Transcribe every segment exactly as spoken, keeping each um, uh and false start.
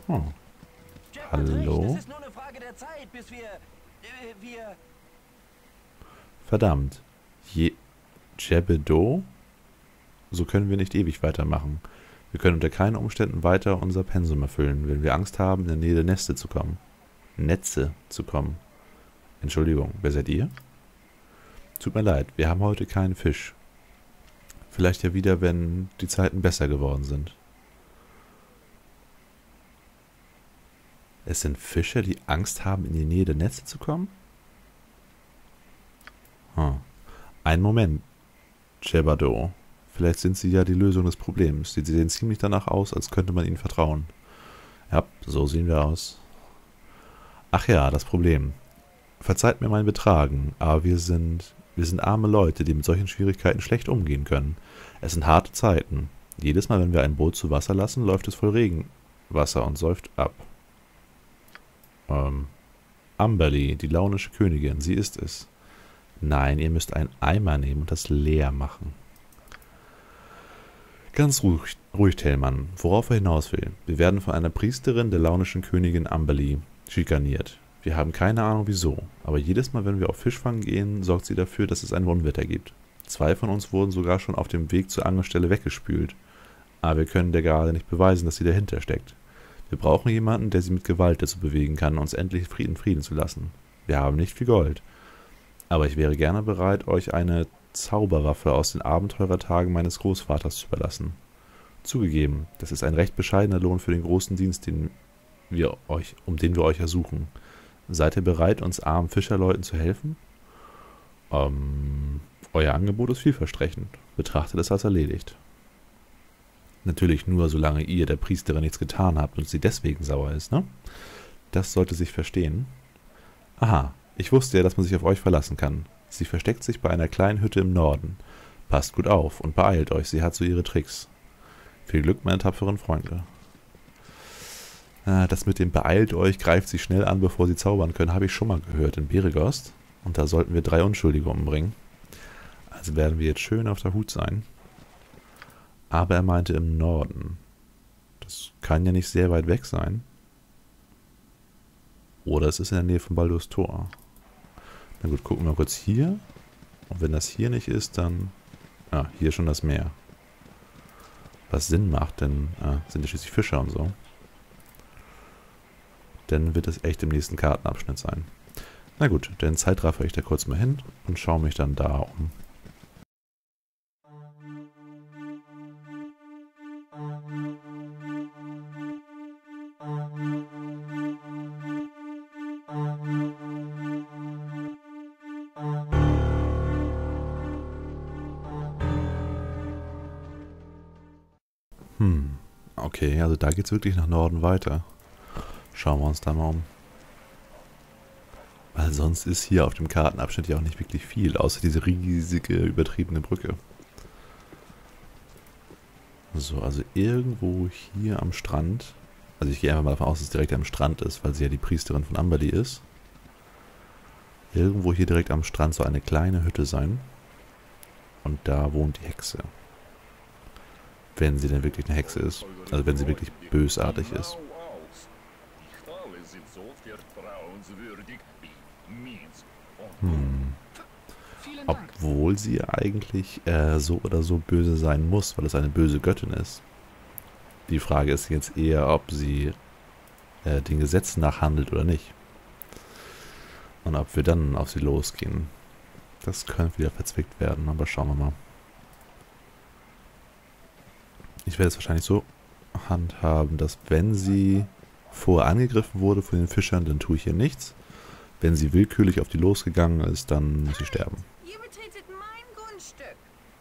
Oh. Jack hat recht, Hallo? es ist nur eine Frage der Zeit, bis wir... Äh, wir... Verdammt. Je... Jebedo? So können wir nicht ewig weitermachen. Wir können unter keinen Umständen weiter unser Pensum erfüllen, wenn wir Angst haben, in der Nähe der Neste zu kommen. Netze zu kommen. Entschuldigung, wer seid ihr? Tut mir leid, wir haben heute keinen Fisch. Vielleicht ja wieder, wenn die Zeiten besser geworden sind. Es sind Fischer, die Angst haben, in die Nähe der Netze zu kommen? Hm. Einen Moment, Jebado. Vielleicht sind sie ja die Lösung des Problems. Sie sehen ziemlich danach aus, als könnte man ihnen vertrauen. Ja, so sehen wir aus. Ach ja, das Problem. Verzeiht mir mein Betragen, aber wir sind, wir sind arme Leute, die mit solchen Schwierigkeiten schlecht umgehen können. Es sind harte Zeiten. Jedes Mal, wenn wir ein Boot zu Wasser lassen, läuft es voll Regenwasser und säuft ab. Ähm, Amberly, die launische Königin, sie ist es. Nein, ihr müsst einen Eimer nehmen und das leer machen. Ganz ruhig, ruhig, Tellmann, worauf er hinaus will. Wir werden von einer Priesterin der launischen Königin Amberly schikaniert. Wir haben keine Ahnung wieso, aber jedes Mal, wenn wir auf Fischfang gehen, sorgt sie dafür, dass es ein Unwetter gibt. Zwei von uns wurden sogar schon auf dem Weg zur Angelstelle weggespült. Aber wir können der gerade nicht beweisen, dass sie dahinter steckt. Wir brauchen jemanden, der sie mit Gewalt dazu bewegen kann, uns endlich Frieden Frieden zu lassen. Wir haben nicht viel Gold. Aber ich wäre gerne bereit, euch eine Zauberwaffe aus den Abenteurertagen meines Großvaters zu überlassen. Zugegeben, das ist ein recht bescheidener Lohn für den großen Dienst, den wir euch, um den wir euch ersuchen. Seid ihr bereit, uns armen Fischerleuten zu helfen? Ähm, euer Angebot ist vielversprechend. Betrachtet es als erledigt. Natürlich nur, solange ihr der Priesterin nichts getan habt und sie deswegen sauer ist, ne? Das sollte sich verstehen. Aha, ich wusste ja, dass man sich auf euch verlassen kann. Sie versteckt sich bei einer kleinen Hütte im Norden. Passt gut auf und beeilt euch, sie hat so ihre Tricks. Viel Glück, meine tapferen Freunde. Das mit dem beeilt euch, greift sie schnell an, bevor sie zaubern können, habe ich schon mal gehört in Beregost. Und da sollten wir drei Unschuldige umbringen. Also werden wir jetzt schön auf der Hut sein. Aber er meinte im Norden. Das kann ja nicht sehr weit weg sein. Oder es ist in der Nähe von Baldur's Tor. Na gut, gucken wir mal kurz hier. Und wenn das hier nicht ist, dann... Ah, hier schon das Meer. Was Sinn macht, denn ah, sind ja schließlich Fischer und so. Dann wird es echt im nächsten Kartenabschnitt sein. Na gut, dann zeitraffe ich da kurz mal hin und schaue mich dann da um. Hm, okay, also da geht es wirklich nach Norden weiter. Schauen wir uns da mal um. Weil sonst ist hier auf dem Kartenabschnitt ja auch nicht wirklich viel, außer diese riesige, übertriebene Brücke. So, also irgendwo hier am Strand, also ich gehe einfach mal davon aus, dass es direkt am Strand ist, weil sie ja die Priesterin von Amberly ist. Irgendwo hier direkt am Strand soll eine kleine Hütte sein. Und da wohnt die Hexe. Wenn sie denn wirklich eine Hexe ist. Also wenn sie wirklich bösartig ist. Hm. Obwohl sie eigentlich äh, so oder so böse sein muss, weil es eine böse Göttin ist. Die Frage ist jetzt eher, ob sie äh, den Gesetzen nachhandelt oder nicht. Und ob wir dann auf sie losgehen. Das könnte wieder verzwickt werden, aber schauen wir mal. Ich werde es wahrscheinlich so handhaben, dass wenn sie vorher angegriffen wurde von den Fischern, dann tue ich ihr nichts. Wenn sie willkürlich auf die losgegangen ist, dann muss sie sterben. Ihr betretet mein Grundstück.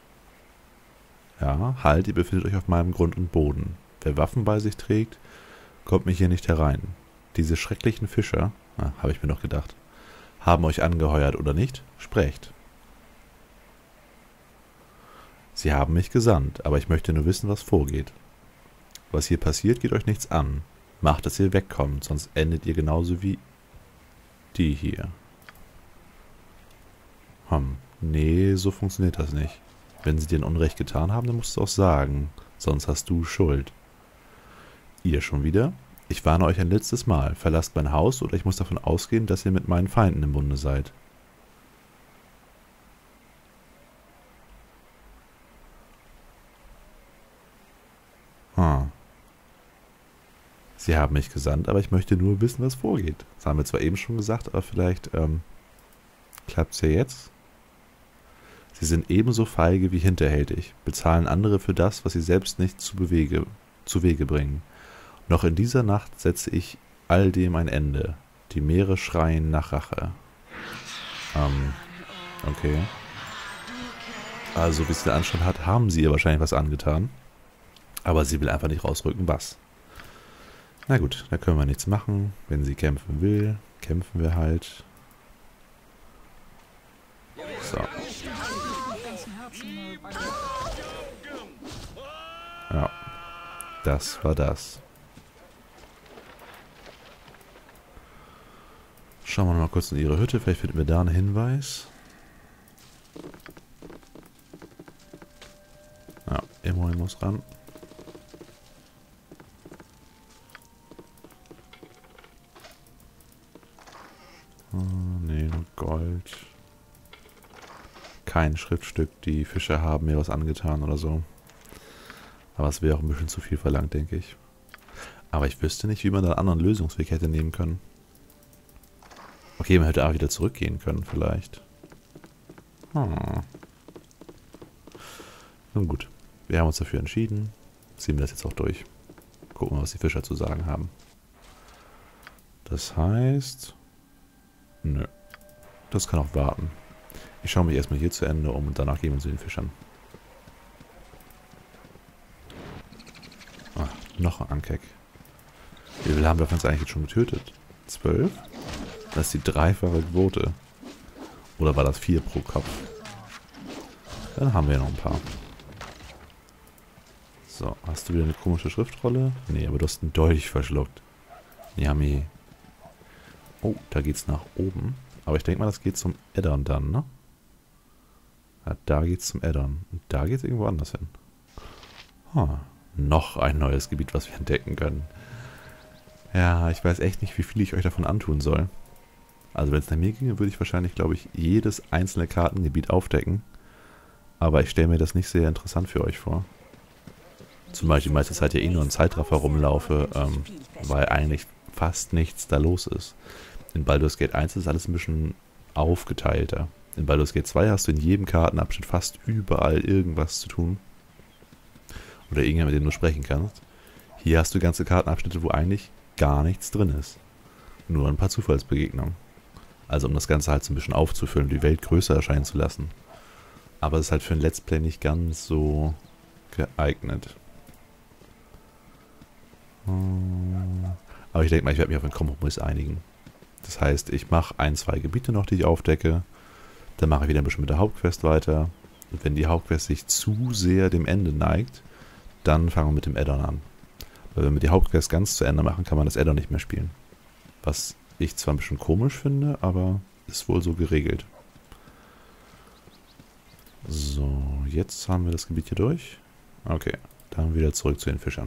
Ja, halt, ihr befindet euch auf meinem Grund und Boden. Wer Waffen bei sich trägt, kommt mich hier nicht herein. Diese schrecklichen Fischer, ah, habe ich mir noch gedacht, haben euch angeheuert oder nicht? Sprecht. Sie haben mich gesandt, aber ich möchte nur wissen, was vorgeht. Was hier passiert, geht euch nichts an. Macht, dass ihr wegkommt, sonst endet ihr genauso wie die hier. Hm, nee, so funktioniert das nicht. Wenn sie dir ein Unrecht getan haben, dann musst du es auch sagen. Sonst hast du Schuld. Ihr schon wieder? Ich warne euch ein letztes Mal. Verlasst mein Haus oder ich muss davon ausgehen, dass ihr mit meinen Feinden im Bunde seid. Hm. Sie haben mich gesandt, aber ich möchte nur wissen, was vorgeht. Das haben wir zwar eben schon gesagt, aber vielleicht ähm, klappt es ja jetzt. Sie sind ebenso feige wie hinterhältig, bezahlen andere für das, was sie selbst nicht zu, Bewege, zu Wege bringen. Noch in dieser Nacht setze ich all dem ein Ende. Die Meere schreien nach Rache. Ähm, okay. Also, wie sie den Anstand hat, haben sie ihr wahrscheinlich was angetan. Aber sie will einfach nicht rausrücken, was. Na gut, da können wir nichts machen. Wenn sie kämpfen will, kämpfen wir halt. So. Ja, das war das. Schauen wir noch mal kurz in ihre Hütte. Vielleicht finden wir da einen Hinweis. Ja, immerhin muss ran. Oh, nee, nur Gold. Kein Schriftstück. Die Fische haben mir was angetan oder so. Aber es wäre auch ein bisschen zu viel verlangt, denke ich. Aber ich wüsste nicht, wie man da einen anderen Lösungsweg hätte nehmen können. Okay, man hätte auch wieder zurückgehen können, vielleicht. Hm. Nun gut. Wir haben uns dafür entschieden. Ziehen wir das jetzt auch durch. Gucken wir, was die Fischer zu sagen haben. Das heißt... Nö. Das kann auch warten. Ich schaue mich erstmal hier zu Ende um und danach gehen wir zu den Fischern. Ah, noch ein Ankeck. Wie viele haben wir von uns eigentlich jetzt schon getötet? Zwölf? Das ist die dreifache Quote. Oder war das vier pro Kopf? Dann haben wir noch ein paar. So, hast du wieder eine komische Schriftrolle? Nee, aber du hast einen Dolch verschluckt. Yummy. Oh, da geht's nach oben. Aber ich denke mal, das geht zum Addon dann, ne? Ja, da geht's zum Addon. Und da geht's irgendwo anders hin. Huh. Noch ein neues Gebiet, was wir entdecken können. Ja, ich weiß echt nicht, wie viel ich euch davon antun soll. Also wenn es nach mir ginge, würde ich wahrscheinlich, glaube ich, jedes einzelne Kartengebiet aufdecken. Aber ich stelle mir das nicht sehr interessant für euch vor. Zumal ich die meiste Zeit ja eh nur im Zeitraffer rumlaufe, ähm, weil eigentlich fast nichts da los ist. In Baldur's Gate eins ist alles ein bisschen aufgeteilter. In Baldur's Gate zwei hast du in jedem Kartenabschnitt fast überall irgendwas zu tun. Oder irgendjemand, mit dem du sprechen kannst. Hier hast du ganze Kartenabschnitte, wo eigentlich gar nichts drin ist. Nur ein paar Zufallsbegegnungen. Also um das Ganze halt so ein bisschen aufzufüllen, die Welt größer erscheinen zu lassen. Aber es ist halt für ein Let's Play nicht ganz so geeignet. Aber ich denke mal, ich werde mich auf einen Kompromiss einigen. Das heißt, ich mache ein, zwei Gebiete noch, die ich aufdecke. Dann mache ich wieder ein bisschen mit der Hauptquest weiter. Und wenn die Hauptquest sich zu sehr dem Ende neigt, dann fangen wir mit dem Addon an. Weil wenn wir die Hauptquest ganz zu Ende machen, kann man das Addon nicht mehr spielen. Was ich zwar ein bisschen komisch finde, aber ist wohl so geregelt. So, jetzt haben wir das Gebiet hier durch. Okay, dann wieder zurück zu den Fischern.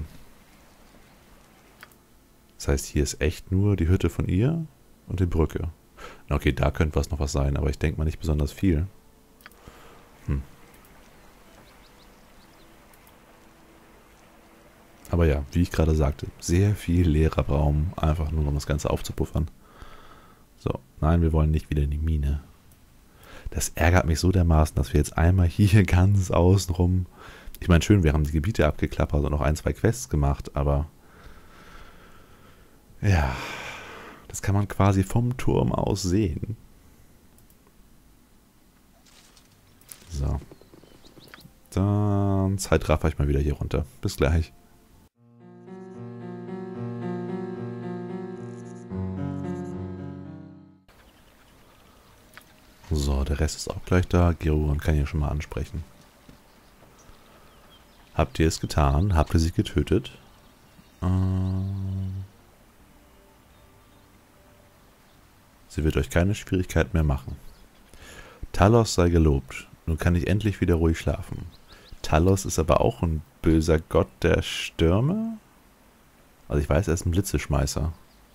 Das heißt, hier ist echt nur die Hütte von ihr und die Brücke. Okay, da könnte was noch was sein, aber ich denke mal nicht besonders viel. Hm. Aber ja, wie ich gerade sagte, sehr viel leerer Raum, einfach nur um das Ganze aufzupuffern. So, nein, wir wollen nicht wieder in die Mine. Das ärgert mich so dermaßen, dass wir jetzt einmal hier ganz außenrum... Ich meine, schön, wir haben die Gebiete abgeklappert und noch ein, zwei Quests gemacht, aber... Ja, das kann man quasi vom Turm aus sehen. So. Dann Zeitraffer ich mal wieder hier runter. Bis gleich. So, der Rest ist auch gleich da. Geruan kann ich schon mal ansprechen. Habt ihr es getan? Habt ihr sie getötet? Ähm... Sie wird euch keine Schwierigkeit mehr machen. Talos sei gelobt. Nun kann ich endlich wieder ruhig schlafen. Talos ist aber auch ein böser Gott der Stürme? Also ich weiß, er ist ein Blitzeschmeißer.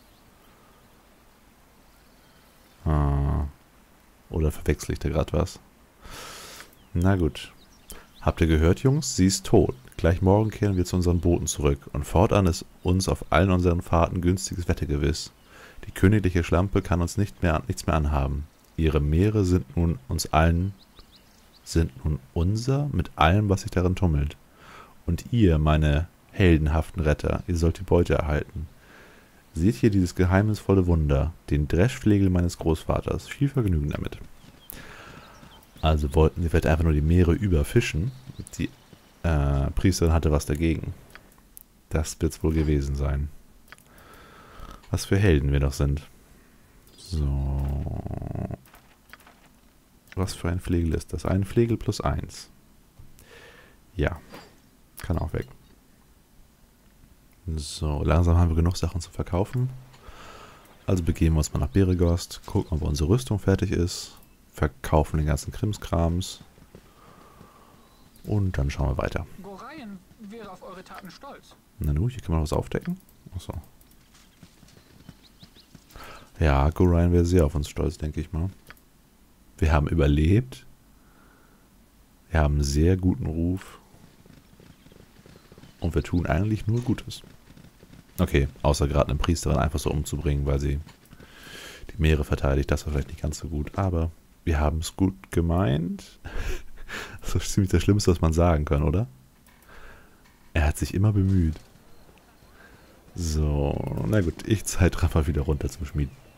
Ah. Oder verwechsel ich da gerade was? Na gut. Habt ihr gehört, Jungs? Sie ist tot. Gleich morgen kehren wir zu unseren Booten zurück. Und fortan ist uns auf allen unseren Fahrten günstiges Wetter gewiss. Die königliche Schlampe kann uns nicht mehr, nichts mehr anhaben. Ihre Meere sind nun uns allen, sind nun unser mit allem, was sich darin tummelt. Und ihr, meine heldenhaften Retter, ihr sollt die Beute erhalten. Seht hier dieses geheimnisvolle Wunder, den Dreschflegel meines Großvaters. Viel Vergnügen damit. Also wollten sie vielleicht einfach nur die Meere überfischen. Die äh, Priesterin hatte was dagegen. Das wird es wohl gewesen sein. Was für Helden wir doch sind. So. Was für ein Flegel ist das? Ein Flegel plus eins. Ja. Kann auch weg. So, langsam haben wir genug Sachen zu verkaufen. Also begeben wir uns mal nach Beregost, gucken, ob unsere Rüstung fertig ist, verkaufen den ganzen Krimskrams und dann schauen wir weiter. Goraien wäre auf eure Taten stolz. Na nu, hier kann man was aufdecken. Achso. Ja, Goraien wäre sehr auf uns stolz, denke ich mal. Wir haben überlebt. Wir haben einen sehr guten Ruf. Und wir tun eigentlich nur Gutes. Okay, außer gerade eine Priesterin einfach so umzubringen, weil sie die Meere verteidigt. Das war vielleicht nicht ganz so gut. Aber wir haben es gut gemeint. Das ist ziemlich das Schlimmste, was man sagen kann, oder? Er hat sich immer bemüht. So, na gut, ich zeitraffer wieder runter zum Schmieden.